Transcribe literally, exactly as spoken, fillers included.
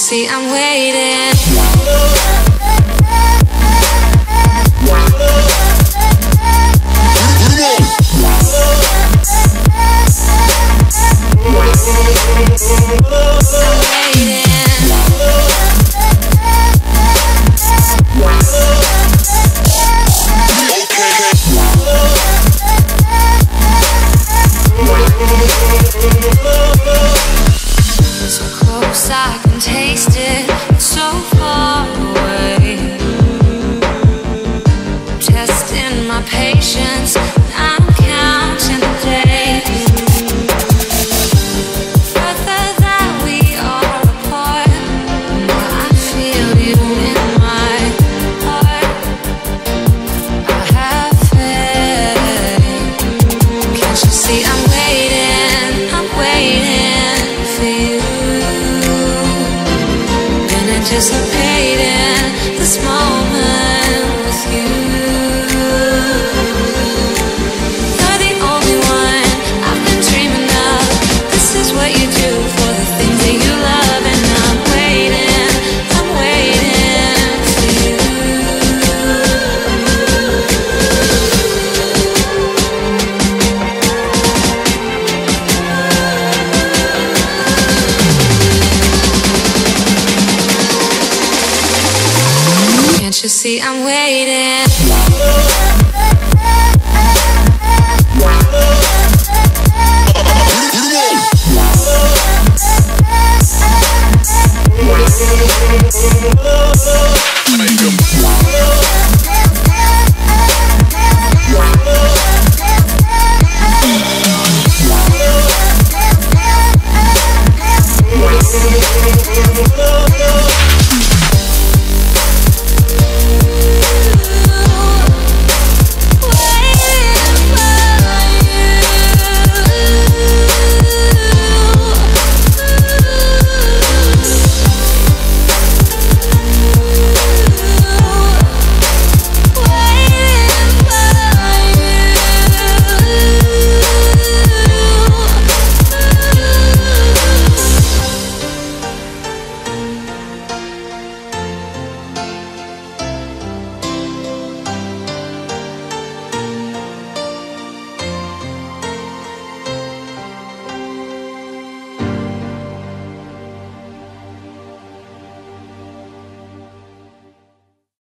see I'm waiting? So close I can taste it, so far away. Testing my patience, I'm counting the days. Further that we are apart, I feel you in my heart. I have faith. Can't you see I'm waiting, I'm waiting for you. Been anticipating this moment with you. You're the only one I've been dreaming of. This is what you do for the things that you love, and I'm waiting, I'm waiting for you. Can't you see I'm waiting?